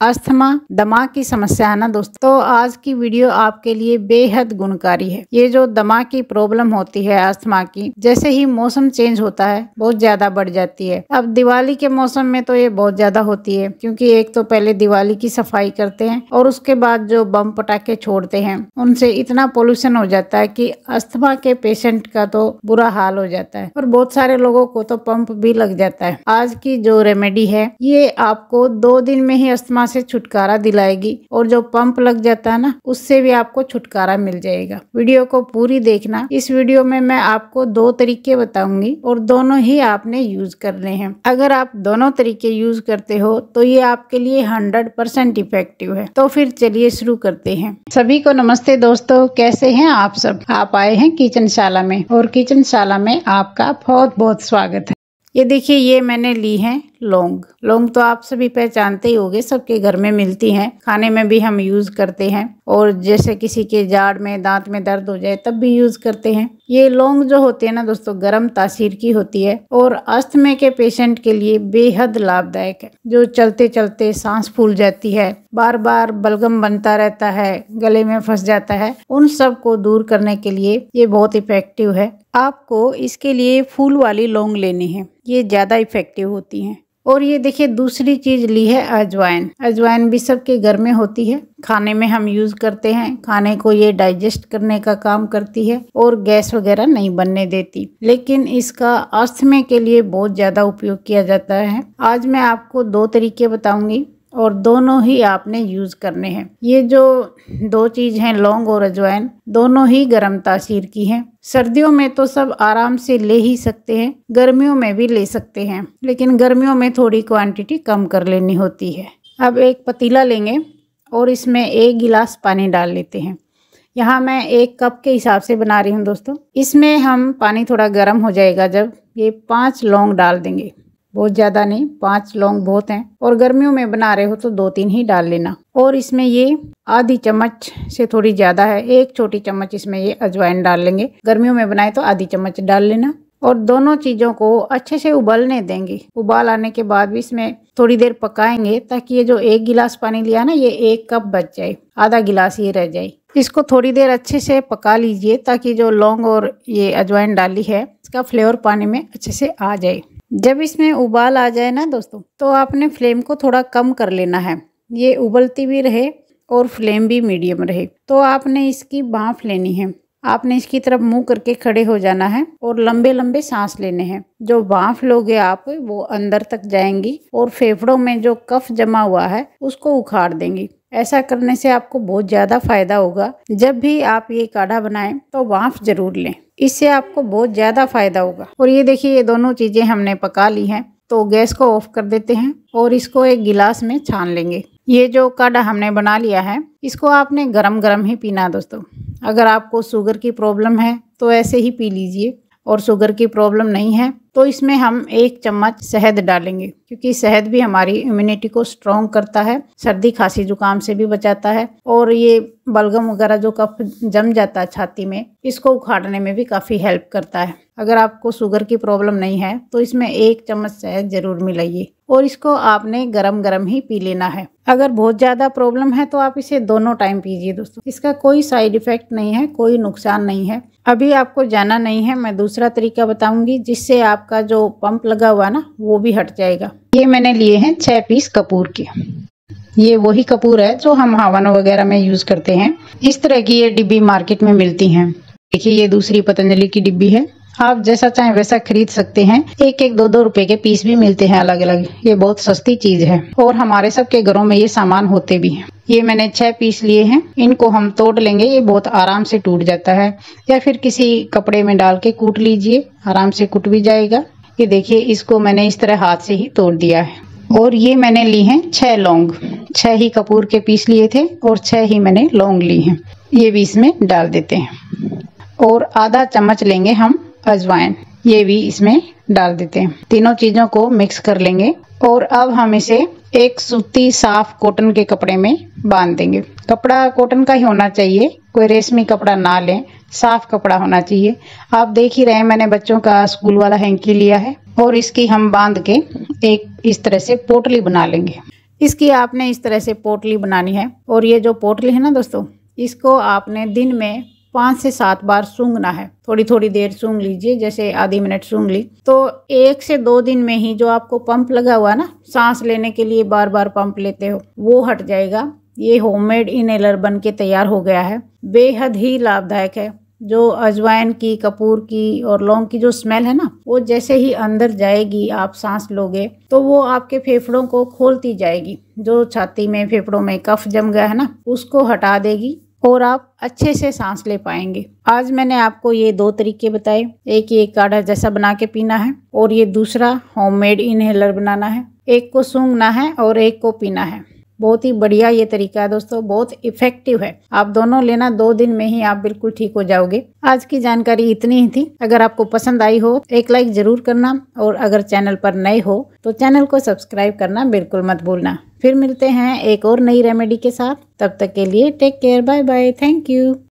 Asthma दमा की समस्या है ना दोस्तों, तो आज की वीडियो आपके लिए बेहद गुणकारी है। ये जो दमा की प्रॉब्लम होती है अस्थमा की, जैसे ही मौसम चेंज होता है बहुत ज्यादा बढ़ जाती है। अब दिवाली के मौसम में तो ये बहुत ज्यादा होती है, क्योंकि एक तो पहले दिवाली की सफाई करते हैं और उसके बाद जो बम पटाखे छोड़ते हैं उनसे इतना पोल्यूशन हो जाता है कि अस्थमा के पेशेंट का तो बुरा हाल हो जाता है और बहुत सारे लोगों को तो पंप भी लग जाता है। आज की जो रेमेडी है ये आपको 2 दिन में ही अस्थमा से छुटकारा दिलाएगी और जो पंप लग जाता है ना उससे भी आपको छुटकारा मिल जाएगा। वीडियो को पूरी देखना। इस वीडियो में मैं आपको 2 तरीके बताऊंगी और दोनों ही आपने यूज करने हैं। अगर आप दोनों तरीके यूज करते हो तो ये आपके लिए 100% इफेक्टिव है। तो फिर चलिए शुरू करते हैं। सभी को नमस्ते दोस्तों, कैसे हैं आप सब। आप आए हैं किचन शाला में और किचन शाला में आपका बहुत बहुत स्वागत है। ये देखिए, ये मैंने ली है लौंग। लौंग तो आप सभी पहचानते ही होंगे, सबके घर में मिलती हैं, खाने में भी हम यूज करते हैं और जैसे किसी के जाड़ में दांत में दर्द हो जाए तब भी यूज करते हैं। ये लौंग जो होती है ना दोस्तों, गर्म तासीर की होती है और अस्थमा के पेशेंट के लिए बेहद लाभदायक है। जो चलते चलते सांस फूल जाती है, बार बार बलगम बनता रहता है, गले में फंस जाता है, उन सब को दूर करने के लिए ये बहुत इफेक्टिव है। आपको इसके लिए फूल वाली लौंग लेनी है, ये ज्यादा इफेक्टिव होती हैं। और ये देखिए, दूसरी चीज ली है अजवाइन। अजवाइन भी सबके घर में होती है, खाने में हम यूज करते हैं। खाने को ये डाइजेस्ट करने का काम करती है और गैस वगैरह नहीं बनने देती, लेकिन इसका अस्थमा के लिए बहुत ज्यादा उपयोग किया जाता है। आज मैं आपको 2 तरीके बताऊंगी और दोनों ही आपने यूज करने हैं। ये जो 2 चीज हैं, लौंग और अजवाइन, दोनों ही गर्म तासीर की हैं। सर्दियों में तो सब आराम से ले ही सकते हैं, गर्मियों में भी ले सकते हैं, लेकिन गर्मियों में थोड़ी क्वांटिटी कम कर लेनी होती है। अब एक पतीला लेंगे और इसमें 1 गिलास पानी डाल लेते हैं। यहाँ मैं 1 कप के हिसाब से बना रही हूँ दोस्तों। इसमें हम पानी थोड़ा गर्म हो जाएगा जब ये 5 लौंग डाल देंगे। बहुत ज्यादा नहीं, 5 लौंग बहुत हैं और गर्मियों में बना रहे हो तो 2-3 ही डाल लेना। और इसमें ये आधी चम्मच से थोड़ी ज्यादा है, 1 छोटी चम्मच इसमें ये अजवाइन डाल लेंगे। गर्मियों में बनाए तो आधी चम्मच डाल लेना और दोनों चीजों को अच्छे से उबलने देंगे। उबाल आने के बाद भी इसमें थोड़ी देर पकाएंगे ताकि ये जो 1 गिलास पानी लिया ना, ये 1 कप बच जाए, आधा गिलास ये रह जाए। इसको थोड़ी देर अच्छे से पका लीजिए ताकि जो लौंग और ये अजवाइन डाली है इसका फ्लेवर पानी में अच्छे से आ जाए। जब इसमें उबाल आ जाए ना दोस्तों, तो आपने फ्लेम को थोड़ा कम कर लेना है। ये उबलती भी रहे और फ्लेम भी मीडियम रहे। तो आपने इसकी भांप लेनी है। आपने इसकी तरफ मुंह करके खड़े हो जाना है और लंबे लंबे सांस लेने हैं। जो भांप लोगे आप वो अंदर तक जाएंगी और फेफड़ों में जो कफ जमा हुआ है उसको उखाड़ देंगी। ऐसा करने से आपको बहुत ज्यादा फायदा होगा। जब भी आप ये काढ़ा बनाएं तो भांप जरूर लें, इससे आपको बहुत ज्यादा फायदा होगा। और ये देखिए, ये दोनों चीजें हमने पका ली हैं, तो गैस को ऑफ कर देते हैं और इसको 1 गिलास में छान लेंगे। ये जो काढ़ा हमने बना लिया है इसको आपने गरम गरम ही पीना दोस्तों। अगर आपको शुगर की प्रॉब्लम है तो ऐसे ही पी लीजिए, और शुगर की प्रॉब्लम नहीं है तो इसमें हम 1 चम्मच शहद डालेंगे, क्योंकि शहद भी हमारी इम्यूनिटी को स्ट्रॉन्ग करता है, सर्दी खांसी जुकाम से भी बचाता है और ये बलगम वगैरह जो कफ जम जाता है छाती में, इसको उखाड़ने में भी काफ़ी हेल्प करता है। अगर आपको शुगर की प्रॉब्लम नहीं है तो इसमें 1 चम्मच शहद जरूर मिलाइए और इसको आपने गरम गरम ही पी लेना है। अगर बहुत ज़्यादा प्रॉब्लम है तो आप इसे दोनों टाइम पीजिए दोस्तों। इसका कोई साइड इफेक्ट नहीं है, कोई नुकसान नहीं है। अभी आपको जाना नहीं है, मैं दूसरा तरीका बताऊंगी जिससे आपका जो पंप लगा हुआ ना वो भी हट जाएगा। ये मैंने लिए हैं 6 पीस कपूर के। ये वही कपूर है जो हम हवन वगैरह में यूज करते हैं। इस तरह की ये डिब्बी मार्केट में मिलती हैं। देखिए, ये दूसरी पतंजलि की डिब्बी है। आप जैसा चाहें वैसा खरीद सकते हैं। 1-1, 2-2 रुपए के पीस भी मिलते हैं अलग अलग। ये बहुत सस्ती चीज है और हमारे सबके घरों में ये सामान होते भी हैं। ये मैंने 6 पीस लिए हैं। इनको हम तोड़ लेंगे, ये बहुत आराम से टूट जाता है, या फिर किसी कपड़े में डाल के कूट लीजिए, आराम से कूट भी जाएगा। ये देखिए, इसको मैंने इस तरह हाथ से ही तोड़ दिया है। और ये मैंने ली हैं 6 लौंग। 6 ही कपूर के पीस लिए थे और 6 ही मैंने लौंग ली हैं। ये भी इसमें डाल देते हैं और आधा चम्मच लेंगे हम अजवाइन, ये भी इसमें डाल देते हैं। तीनों चीजों को मिक्स कर लेंगे और अब हम इसे एक सूती साफ कॉटन के कपड़े में बांध देंगे। कपड़ा कॉटन का ही होना चाहिए, कोई रेशमी कपड़ा ना लें, साफ कपड़ा होना चाहिए। आप देख ही रहे हैं, मैंने बच्चों का स्कूल वाला हैंकी लिया है और इसकी हम बांध के एक इस तरह से पोटली बना लेंगे। इसकी आपने इस तरह से पोटली बनानी है। और ये जो पोटली है ना दोस्तों, इसको आपने दिन में 5 से 7 बार सूंघना है। थोड़ी थोड़ी देर सूंघ लीजिए, जैसे आधी मिनट सूंघ ली तो 1 से 2 दिन में ही जो आपको पंप लगा हुआ है ना, सांस लेने के लिए बार बार पंप लेते हो, वो हट जाएगा। ये होममेड इनहेलर बन के तैयार हो गया है। बेहद ही लाभदायक है। जो अजवाइन की, कपूर की और लौंग की जो स्मेल है ना, वो जैसे ही अंदर जाएगी, आप सांस लोगे तो वो आपके फेफड़ों को खोलती जाएगी। जो छाती में, फेफड़ों में कफ जम गया है ना, उसको हटा देगी और आप अच्छे से सांस ले पाएंगे। आज मैंने आपको ये 2 तरीके बताए। एक ये काढ़ा जैसा बना के पीना है और ये दूसरा होममेड इनहेलर बनाना है। एक को सूंघना है और एक को पीना है। बहुत ही बढ़िया ये तरीका है दोस्तों, बहुत इफेक्टिव है। आप दोनों लेना, 2 दिन में ही आप बिल्कुल ठीक हो जाओगे। आज की जानकारी इतनी ही थी। अगर आपको पसंद आई हो एक लाइक जरूर करना, और अगर चैनल पर नए हो तो चैनल को सब्सक्राइब करना बिल्कुल मत भूलना। फिर मिलते हैं एक और नई रेमेडी के साथ। तब तक के लिए take care, bye bye, thank you.